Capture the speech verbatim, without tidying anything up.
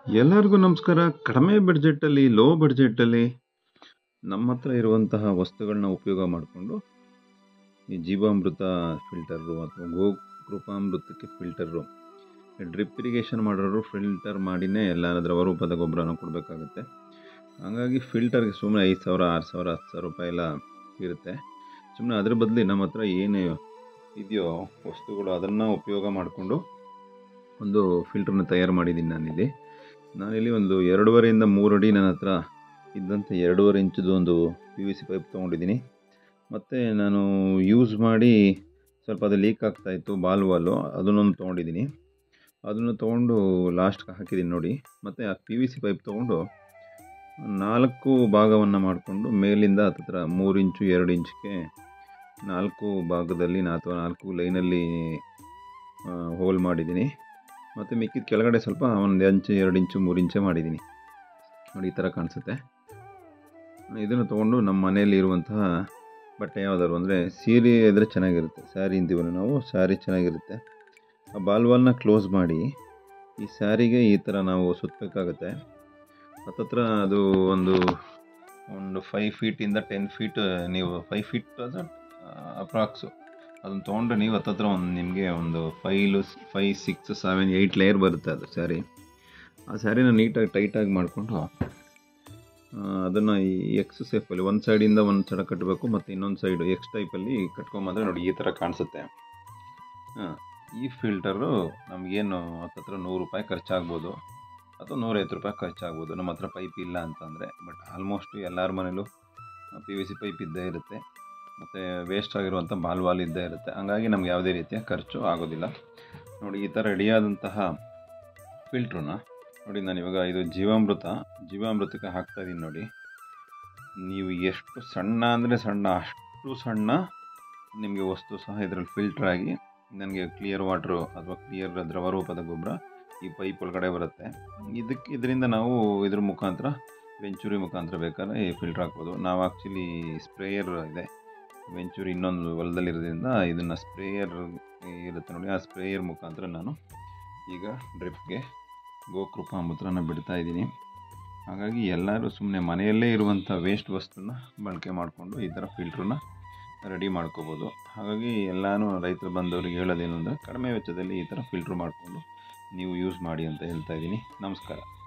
ಎಲ್ಲರಿಗೂ ನಮಸ್ಕಾರ. ಕಡಿಮೆ ಬಡ್ಜೆಟಲ್ಲಿ, ಲೋ ಬಡ್ಜೆಟಲ್ಲಿ ನಮ್ಮ ಹತ್ರ ಇರುವಂತಹ ವಸ್ತುಗಳನ್ನ ಉಪಯೋಗ ಮಾಡಿಕೊಂಡು ಈ ಜೀವಾಮೃತ ಫಿಲ್ಟರು ಅಥವಾ ಗೋ ಕೃಪಾಮೃತಕ್ಕೆ ಫಿಲ್ಟರು, ಡ್ರಿಪ್ ಇರಿಗೇಷನ್ ಮಾಡೋರು ಫಿಲ್ಟರ್ ಮಾಡಿನೇ ಎಲ್ಲ ದ್ರವರೂಪದ ಗೊಬ್ಬರನ ಕೊಡಬೇಕಾಗುತ್ತೆ. ಹಾಗಾಗಿ ಫಿಲ್ಟರ್ಗೆ ಸುಮ್ಮನೆ ಐದು ಸಾವಿರ ಆರು ಸಾವಿರ ಹತ್ತು ಸಾವಿರ ರೂಪಾಯಿ ಎಲ್ಲ ಇರುತ್ತೆ. ಸುಮ್ಮನೆ ಅದ್ರ ಬದಲು ನಮ್ಮ ಹತ್ರ ಏನು ಇದೆಯೋ ವಸ್ತುಗಳು ಅದನ್ನು ಉಪಯೋಗ ಮಾಡಿಕೊಂಡು ಒಂದು ಫಿಲ್ಟ್ರನ್ನ ತಯಾರು ಮಾಡಿದ್ದೀನಿ ನಾನಿಲ್ಲಿ. ನಾನಿಲ್ಲಿ ಒಂದು ಎರಡೂವರೆಯಿಂದ ಮೂರು ಅಡಿ ನನ್ನ ಹತ್ರ ಇದ್ದಂಥ ಎರಡೂವರೆ ಇಂಚದು ಒಂದು ಪಿ ವಿ ಸಿ ಪೈಪ್ ತೊಗೊಂಡಿದ್ದೀನಿ. ಮತ್ತು ನಾನು ಯೂಸ್ ಮಾಡಿ ಸ್ವಲ್ಪ ಅದು ಲೀಕ್ ಆಗ್ತಾಯಿತ್ತು ಬಾಲ್ ವಾಲು, ಅದನ್ನೊಂದು ತೊಗೊಂಡಿದ್ದೀನಿ. ಅದನ್ನು ತೊಗೊಂಡು ಲಾಸ್ಟ್ಗೆ ಹಾಕಿದ್ದೀನಿ ನೋಡಿ. ಮತ್ತು ಆ ಪಿ ವಿ ಸಿ ಪೈಪ್ ತೊಗೊಂಡು ನಾಲ್ಕು ಭಾಗವನ್ನು ಮಾಡಿಕೊಂಡು ಮೇಲಿಂದ ಹತ್ತಿರ ಮೂರು ಇಂಚು ಎರಡು ಇಂಚಿಗೆ ನಾಲ್ಕು ಭಾಗದಲ್ಲಿ ಅಥವಾ ನಾಲ್ಕು ಲೈನಲ್ಲಿ ಹೋಲ್ ಮಾಡಿದ್ದೀನಿ. ಮತ್ತು ಮಿಕ್ಕಿದ ಕೆಳಗಡೆ ಸ್ವಲ್ಪ ಒಂದು ಇಂಚು ಎರಡು ಇಂಚು ಮೂರು ಇಂಚೆ ಮಾಡಿದ್ದೀನಿ ನೋಡಿ. ಈ ಥರ ಕಾಣಿಸುತ್ತೆ. ಇದನ್ನು ತೊಗೊಂಡು ನಮ್ಮ ಮನೆಯಲ್ಲಿ ಇರುವಂತಹ ಬಟ್ಟೆ ಯಾವುದಾದ್ರು ಅಂದರೆ ಸೀರೆ ಇದ್ದರೆ ಚೆನ್ನಾಗಿರುತ್ತೆ. ಸ್ಯಾರಿ ಅಂತೀವಲ್ಲ ನಾವು, ಸ್ಯಾರಿ ಚೆನ್ನಾಗಿರುತ್ತೆ. ಆ ಬಾಲ್ವಾಲ್ನ ಕ್ಲೋಸ್ ಮಾಡಿ ಈ ಸ್ಯಾರಿಗೆ ಈ ಥರ ನಾವು ಸುತ್ತಬೇಕಾಗತ್ತೆ. ಹತ್ತತ್ರ ಅದು ಒಂದು ಒಂದು ಫೈವ್ ಫೀಟಿಂದ ಟೆನ್ ಫೀಟ್ ನೀವು ಫೈವ್ ಫೀಟ್ ಅದು ಅಪ್ರಾಕ್ಸು ಅದನ್ನು ತೊಗೊಂಡ್ರೆ ನೀವು ಹತ್ತತ್ರ ಒಂದು ನಿಮಗೆ ಒಂದು ಫೈಲು five six seven eight layer ಬರುತ್ತೆ ಅದು ಸ್ಯಾರಿ. ಆ ಸ್ಯಾರಿನ ನೀಟಾಗಿ ಟೈಟಾಗಿ ಮಾಡಿಕೊಂಡು ಅದನ್ನು ಈ ಎಕ್ಸ್ ಸೇಫಲ್ಲಿ ಒಂದು ಸೈಡಿಂದ ಒಂದು ಸೈಡ್ ಕಟ್ಟಬೇಕು ಮತ್ತು ಇನ್ನೊಂದು ಸೈಡು ಎಕ್ಸ್ ಟೈಪಲ್ಲಿ ಕಟ್ಕೊಂಬಂದರೆ ನೋಡಿ ಈ ಥರ ಕಾಣಿಸುತ್ತೆ. ಹಾಂ, ಈ ಫಿಲ್ಟರು ನಮಗೇನು ಹತ್ತತ್ರ ನೂರು ರೂಪಾಯಿ ಖರ್ಚಾಗ್ಬೋದು ಅಥವಾ ನೂರೈವತ್ತು ರೂಪಾಯಿ ಖರ್ಚಾಗ್ಬೋದು ನಮ್ಮ ಹತ್ರ ಪೈಪ್ ಇಲ್ಲ ಅಂತಂದರೆ. ಬಟ್ ಆಲ್ಮೋಸ್ಟ್ ಎಲ್ಲರ ಮನೇಲೂ ಪಿ ವಿ ಸಿ ಪೈಪ್ ಇದ್ದೇ ಇರುತ್ತೆ ಮತ್ತು ವೇಸ್ಟ್ ಆಗಿರುವಂಥ ಬಾಲ್ ವಾಲ್ ಇದ್ದೇ ಇರುತ್ತೆ. ಹಂಗಾಗಿ ನಮ್ಗೆ ಯಾವುದೇ ರೀತಿಯ ಖರ್ಚು ಆಗೋದಿಲ್ಲ. ನೋಡಿ ಈ ಥರ ರೆಡಿಯಾದಂತಹ ಫಿಲ್ಟ್ರನ್ನ ನೋಡಿ ನಾನು ಇವಾಗ ಇದು ಜೀವಾಮೃತ ಜೀವಾಮೃತಕ್ಕೆ ಹಾಕ್ತಾಯಿದ್ದೀನಿ ನೋಡಿ. ನೀವು ಎಷ್ಟು ಸಣ್ಣ ಅಂದರೆ ಸಣ್ಣ, ಅಷ್ಟು ಸಣ್ಣ ನಿಮಗೆ ವಸ್ತು ಸಹ ಇದರಲ್ಲಿ ಫಿಲ್ಟ್ರಾಗಿ ನನಗೆ ಕ್ಲಿಯರ್ ವಾಟ್ರು ಅಥವಾ ಕ್ಲಿಯರ್ ದ್ರವರೂಪದ ಗೊಬ್ಬರ ಈ ಪೈಪ್ ಒಳಗಡೆ ಬರುತ್ತೆ. ಇದಕ್ಕೆ ಇದರಿಂದ ನಾವು ಇದ್ರ ಮುಖಾಂತರ ವೆಂಚುರಿ ಮುಖಾಂತರ ಬೇಕಾದ್ರೆ ಈ ಫಿಲ್ಟ್ರ್ ಹಾಕ್ಬೋದು. ನಾವು ಆ್ಯಕ್ಚುಲಿ ಸ್ಪ್ರೇಯರ್ ಇದೆ ವೆಂಚೂರಿ ಇನ್ನೊಂದು ಹೊಲದಲ್ಲಿರೋದ್ರಿಂದ ಇದನ್ನು ಸ್ಪ್ರೇಯರ್ ಇರುತ್ತೆ ನೋಡಿ, ಆ ಸ್ಪ್ರೇಯರ್ ಮುಖಾಂತರ ನಾನು ಈಗ ಡ್ರಿಪ್ಗೆ ಗೋಕೃಪಾಮೃತನ ಬಿಡ್ತಾ ಇದ್ದೀನಿ. ಹಾಗಾಗಿ ಎಲ್ಲರೂ ಸುಮ್ಮನೆ ಮನೆಯಲ್ಲೇ ಇರುವಂಥ ವೇಸ್ಟ್ ವಸ್ತುನ ಬಳಕೆ ಮಾಡಿಕೊಂಡು ಈ ಥರ ಫಿಲ್ಟ್ರನ್ನ ರೆಡಿ ಮಾಡ್ಕೋಬೋದು. ಹಾಗಾಗಿ ಎಲ್ಲನೂ ರೈತರು ಬಂದವರಿಗೆ ಹೇಳೋದೇನು ಅಂದರೆ ಕಡಿಮೆ ವೆಚ್ಚದಲ್ಲಿ ಈ ಥರ ಫಿಲ್ಟ್ರ್ ಮಾಡಿಕೊಂಡು ನೀವು ಯೂಸ್ ಮಾಡಿ ಅಂತ ಹೇಳ್ತಾ ಇದ್ದೀನಿ. ನಮಸ್ಕಾರ.